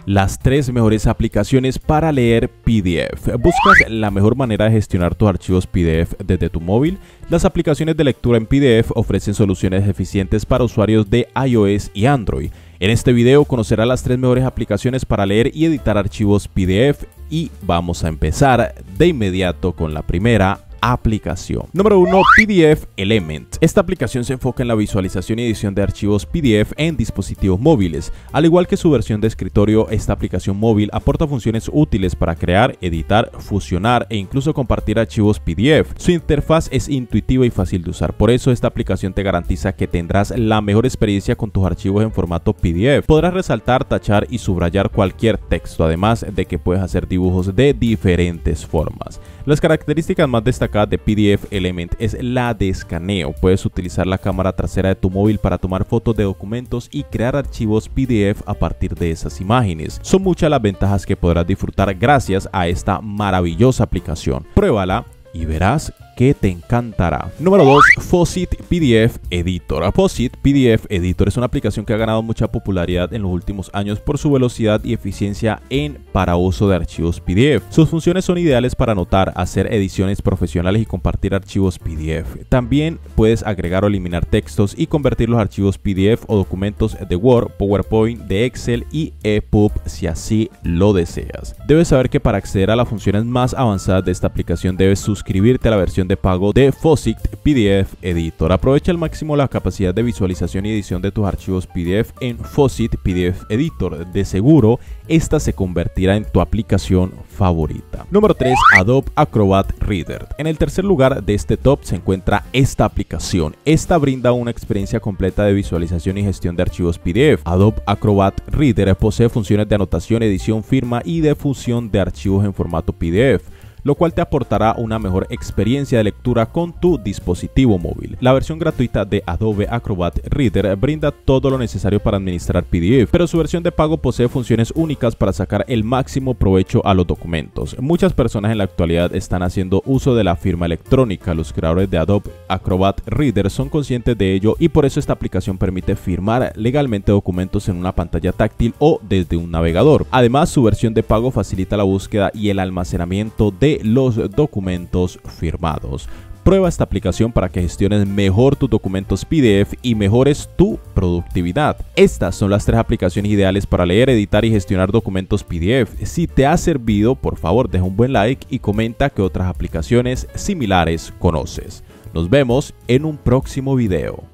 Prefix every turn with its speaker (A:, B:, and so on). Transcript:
A: Las 3 mejores aplicaciones para leer PDF. ¿Buscas la mejor manera de gestionar tus archivos PDF desde tu móvil? Las aplicaciones de lectura en PDF ofrecen soluciones eficientes para usuarios de iOS y Android. En este video conocerás las 3 mejores aplicaciones para leer y editar archivos PDF y vamos a empezar de inmediato con la primera aplicación. Número 1. PDF Element. Esta aplicación se enfoca en la visualización y edición de archivos PDF en dispositivos móviles. Al igual que su versión de escritorio, esta aplicación móvil aporta funciones útiles para crear, editar, fusionar e incluso compartir archivos PDF. Su interfaz es intuitiva y fácil de usar, por eso esta aplicación te garantiza que tendrás la mejor experiencia con tus archivos en formato PDF. Podrás resaltar, tachar y subrayar cualquier texto, además de que puedes hacer dibujos de diferentes formas. Las características más destacadas de PDF Element es la de escaneo. Puedes utilizar la cámara trasera de tu móvil para tomar fotos de documentos y crear archivos PDF a partir de esas imágenes. Son muchas las ventajas que podrás disfrutar gracias a esta maravillosa aplicación. Pruébala y verás que te encantará. Número 2. Faucet PDF Editor. Faucet PDF Editor es una aplicación que ha ganado mucha popularidad en los últimos años por su velocidad y eficiencia para uso de archivos PDF. Sus funciones son ideales para anotar, hacer ediciones profesionales y compartir archivos PDF. También puedes agregar o eliminar textos y convertir los archivos PDF o documentos de Word, PowerPoint, de Excel y EPUB si así lo deseas. Debes saber que para acceder a las funciones más avanzadas de esta aplicación debes suscribirte a la versión de pago de Faucet PDF Editor. Aprovecha al máximo la capacidad de visualización y edición de tus archivos PDF en Faucet PDF Editor. De seguro, esta se convertirá en tu aplicación favorita. Número 3. Adobe Acrobat Reader. En el tercer lugar de este top se encuentra esta aplicación. Esta brinda una experiencia completa de visualización y gestión de archivos PDF. Adobe Acrobat Reader posee funciones de anotación, edición, firma y de fusión de archivos en formato PDF, lo cual te aportará una mejor experiencia de lectura con tu dispositivo móvil. La versión gratuita de Adobe Acrobat Reader brinda todo lo necesario para administrar PDF, pero su versión de pago posee funciones únicas para sacar el máximo provecho a los documentos. Muchas personas en la actualidad están haciendo uso de la firma electrónica. Los creadores de Adobe Acrobat Reader son conscientes de ello y por eso esta aplicación permite firmar legalmente documentos en una pantalla táctil o desde un navegador. Además, su versión de pago facilita la búsqueda y el almacenamiento de los documentos firmados. Prueba esta aplicación para que gestiones mejor tus documentos PDF y mejores tu productividad. Estas son las 3 aplicaciones ideales para leer, editar y gestionar documentos PDF. Si te ha servido, por favor deja un buen like y comenta qué otras aplicaciones similares conoces. Nos vemos en un próximo video.